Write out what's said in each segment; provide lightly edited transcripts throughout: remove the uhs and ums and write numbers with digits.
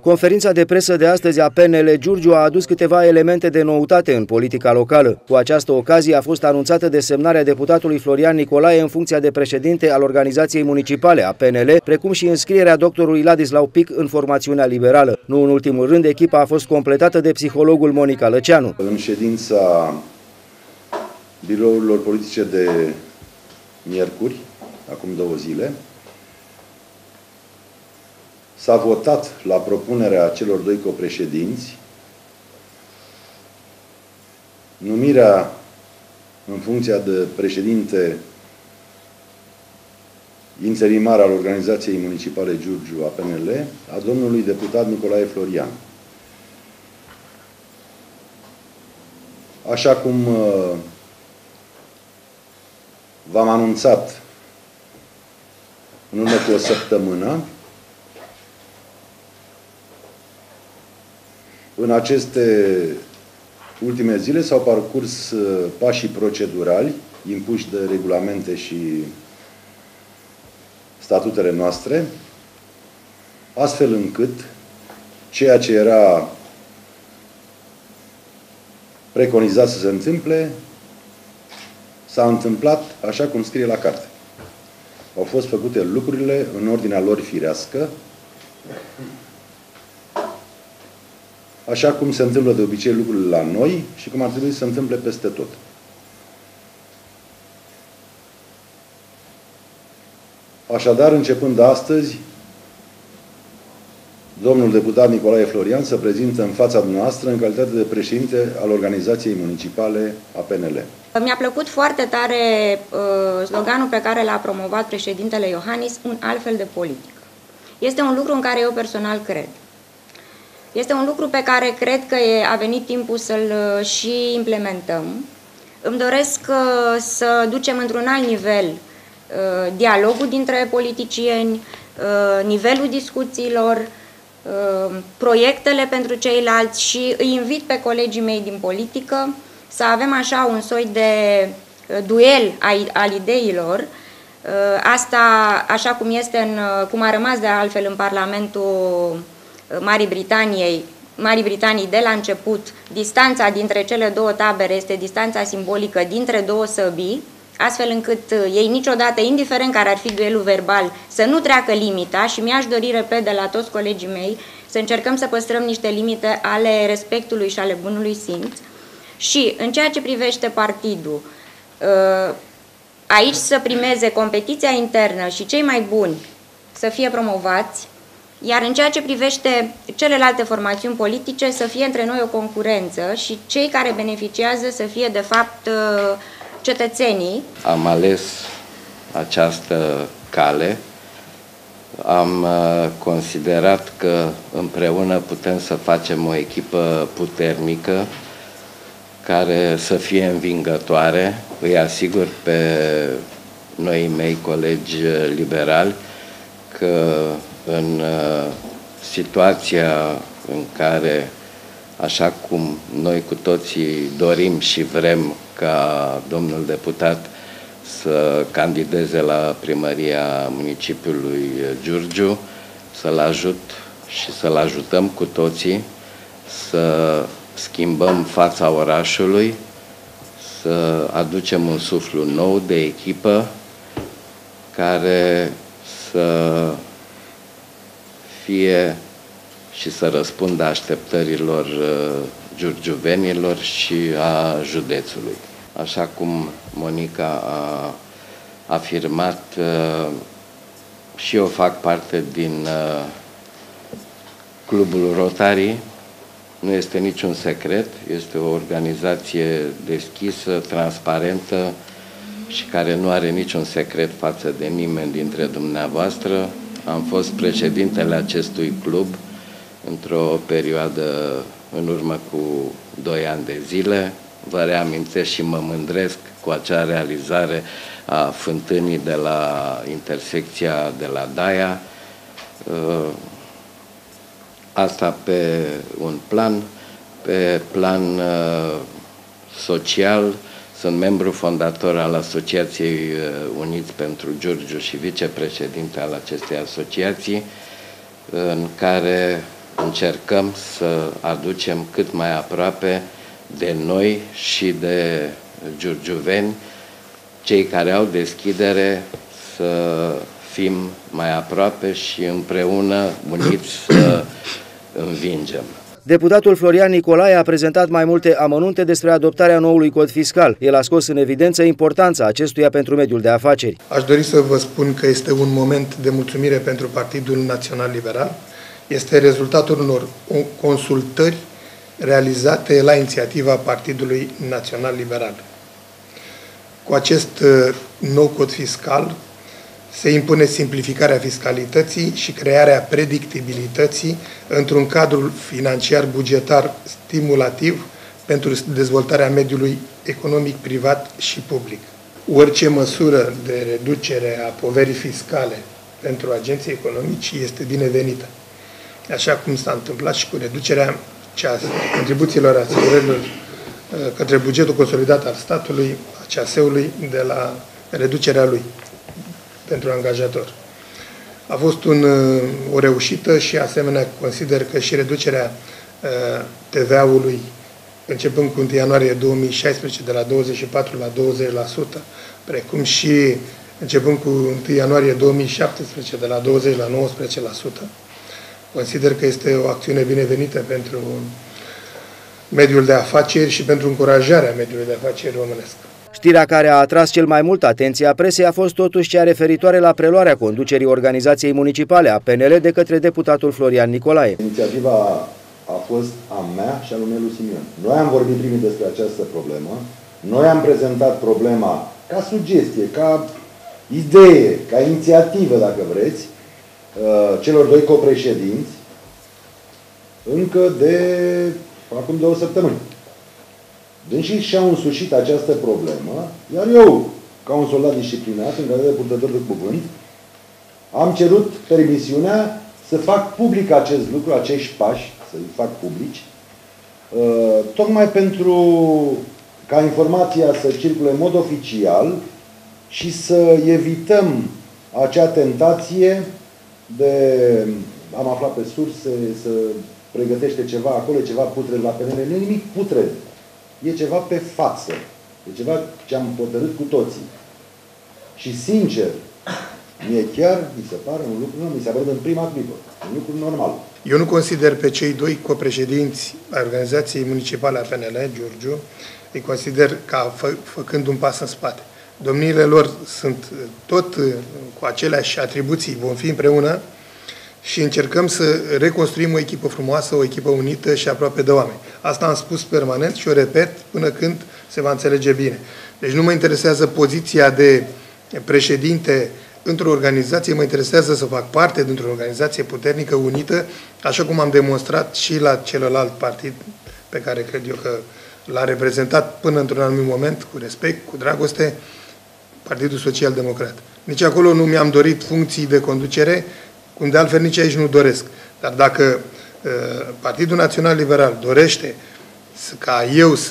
Conferința de presă de astăzi a PNL Giurgiu a adus câteva elemente de noutate în politica locală. Cu această ocazie a fost anunțată desemnarea deputatului Florian Nicolae în funcția de președinte al organizației municipale a PNL, precum și înscrierea doctorului Ladislau Pic în formațiunea liberală. Nu în ultimul rând, echipa a fost completată de psihologul Monica Lăceanu. În ședința birourilor politice de miercuri, acum 2 zile, s-a votat la propunerea celor 2 copreședinți numirea în funcția de președinte interimar al Organizației Municipale Giurgiu a PNL a domnului deputat Nicolae Florian. Așa cum v-am anunțat în urmă cu o săptămână, în aceste ultime zile s-au parcurs pașii procedurali impuși de regulamente și statutele noastre, astfel încât ceea ce era preconizat să se întâmple s-a întâmplat așa cum scrie la carte. Au fost făcute lucrurile în ordinea lor firească, așa cum se întâmplă de obicei lucrurile la noi și cum ar trebui să se întâmple peste tot. Așadar, începând de astăzi, domnul deputat Nicolae Florian se prezintă în fața dumneavoastră în calitate de președinte al Organizației Municipale a PNL. Mi-a plăcut foarte tare sloganul pe care l-a promovat președintele Iohannis, un altfel de politică. Este un lucru în care eu personal cred. Este un lucru pe care cred că a venit timpul să-l și implementăm. Îmi doresc să ducem într-un alt nivel dialogul dintre politicieni, nivelul discuțiilor, proiectele pentru ceilalți și îi invit pe colegii mei din politică să avem așa un soi de duel al ideilor. Asta așa cum este cum a rămas de altfel în Parlamentul Marii Britanii de la început. Distanța dintre cele 2 tabere este distanța simbolică dintre 2 săbii, astfel încât ei niciodată, indiferent care ar fi duelul verbal, să nu treacă limita și mi-aș dori, repet, de la toți colegii mei, să încercăm să păstrăm niște limite ale respectului și ale bunului simț. Și în ceea ce privește partidul, aici să primeze competiția internă și cei mai buni să fie promovați, iar în ceea ce privește celelalte formațiuni politice să fie între noi o concurență și cei care beneficiază să fie de fapt cetățenii. Am ales această cale. Am considerat că împreună putem să facem o echipă puternică care să fie învingătoare. Îi asigur pe noi mei colegi liberali că în situația în care, așa cum noi cu toții dorim și vrem ca domnul deputat să candideze la primăria municipiului Giurgiu, să-l ajut și să-l ajutăm cu toții să schimbăm fața orașului, să aducem un suflu nou de echipă care să fie și să răspundă așteptărilor giurgiuvenilor și a județului. Așa cum Monica a afirmat, și eu fac parte din Clubul Rotary. Nu este niciun secret, este o organizație deschisă, transparentă și care nu are niciun secret față de nimeni dintre dumneavoastră. Am fost președintele acestui club într-o perioadă în urmă cu 2 ani de zile. Vă reamintesc și mă mândresc cu acea realizare a fântânii de la intersecția de la Daia. Asta pe un plan. Pe plan social, sunt membru fondator al Asociației Uniți pentru Giurgiu și vicepreședinte al acestei asociații, în care încercăm să aducem cât mai aproape de noi și de giurgiuveni, cei care au deschidere, să fim mai aproape și împreună, uniți, să învingem. Deputatul Florian Nicolae a prezentat mai multe amănunte despre adoptarea noului cod fiscal. El a scos în evidență importanța acestuia pentru mediul de afaceri. Aș dori să vă spun că este un moment de mulțumire pentru Partidul Național Liberal. Este rezultatul unor consultări realizate la inițiativa Partidului Național Liberal. Cu acest nou cod fiscal se impune simplificarea fiscalității și crearea predictibilității într-un cadru financiar bugetar stimulativ pentru dezvoltarea mediului economic, privat și public. Orice măsură de reducere a poverii fiscale pentru agenții economici este binevenită, așa cum s-a întâmplat și cu reducerea contribuțiilor asigurărilor către bugetul consolidat al statului, a CAS-ului, de la reducerea lui pentru angajator. A fost o reușită și asemenea consider că și reducerea TVA-ului începând cu 1 ianuarie 2016 de la 24 la 20%, precum și începând cu 1 ianuarie 2017 de la 20 la 19%. Consider că este o acțiune binevenită pentru mediul de afaceri și pentru încurajarea mediului de afaceri românesc. Știrea care a atras cel mai mult atenția presei a fost totuși cea referitoare la preluarea conducerii organizației municipale a PNL de către deputatul Florian Nicolae. Inițiativa a fost a mea și a lui Nelu Simion. Noi am vorbit primit despre această problemă, noi am prezentat problema ca sugestie, ca idee, ca inițiativă, dacă vreți, celor doi copreședinți, încă de acum 2 săptămâni. Deci și-au însușit această problemă, iar eu, ca un soldat disciplinat, în calitate de purtător de cuvânt, am cerut permisiunea să fac public acest lucru, acești pași, să-i fac publici, tocmai pentru ca informația să circule în mod oficial și să evităm acea tentație de, am aflat pe surse, să pregătește ceva acolo, ceva putred la PNL. Nu e nimic putred. E ceva pe față. E ceva ce am hotărât cu toții. Și sincer, mie chiar mi se pare un lucru, mi se pare în prima clipă, un lucru normal. Eu nu consider pe cei doi copreședinți ai organizației municipale a PNL, Giurgiu, îi consider ca făcând un pas în spate. Domniile lor sunt tot cu aceleași atribuții, vom fi împreună și încercăm să reconstruim o echipă frumoasă, o echipă unită și aproape de oameni. Asta am spus permanent și o repet până când se va înțelege bine. Deci nu mă interesează poziția de președinte într-o organizație, mă interesează să fac parte dintr-o organizație puternică, unită, așa cum am demonstrat și la celălalt partid pe care cred eu că l-a reprezentat până într-un anumit moment, cu respect, cu dragoste, Partidul Social Democrat. Nici acolo nu mi-am dorit funcții de conducere, cum de altfel nici aici nu doresc. Dar dacă Partidul Național Liberal dorește ca eu să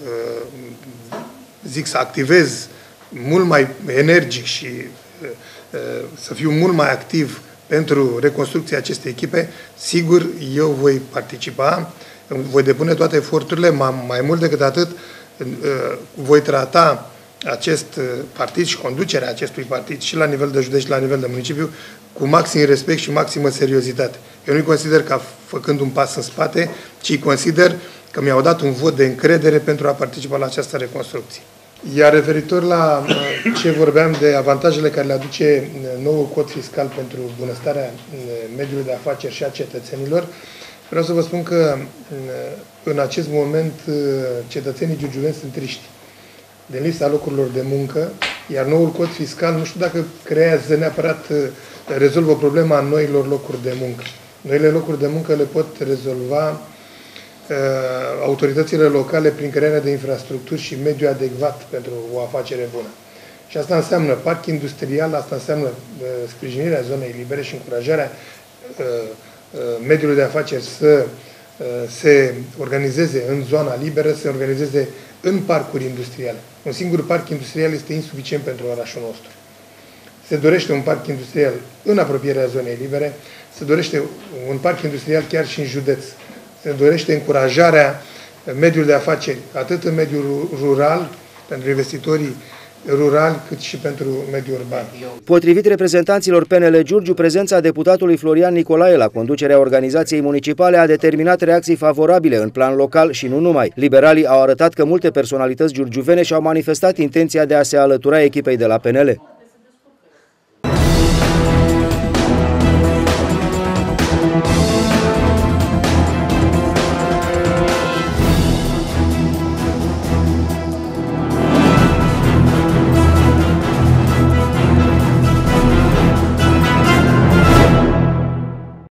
să activez mult mai energic și să fiu mult mai activ pentru reconstrucția acestei echipe, sigur, eu voi participa, voi depune toate eforturile, mai mult decât atât, voi trata acest partid și conducerea acestui partid și la nivel de județ și la nivel de municipiu cu maxim respect și maximă seriozitate. Eu nu-i consider ca făcând un pas în spate, ci consider că mi-au dat un vot de încredere pentru a participa la această reconstrucție. Iar referitor la ce vorbeam de avantajele care le aduce noul cod fiscal pentru bunăstarea mediului de afaceri și a cetățenilor, vreau să vă spun că în acest moment cetățenii giurgiuveni sunt triști din lipsa locurilor de muncă, iar noul cod fiscal nu știu dacă creează neapărat, rezolvă problema noilor locuri de muncă. Noile locuri de muncă le pot rezolva autoritățile locale prin crearea de infrastructuri și mediu adecvat pentru o afacere bună. Și asta înseamnă parc industrial, asta înseamnă sprijinirea zonei libere și încurajarea mediului de afaceri să se organizeze în zona liberă, să se organizeze în parcuri industriale. Un singur parc industrial este insuficient pentru orașul nostru. se dorește un parc industrial în apropierea zonei libere, se dorește un parc industrial chiar și în județ, se dorește încurajarea mediului de afaceri, atât în mediul rural, pentru investitorii rurali, cât și pentru mediul urban. Potrivit reprezentanților PNL Giurgiu, prezența deputatului Florian Nicolae la conducerea organizației municipale a determinat reacții favorabile în plan local și nu numai. Liberalii au arătat că multe personalități giurgiuvene și-au manifestat intenția de a se alătura echipei de la PNL.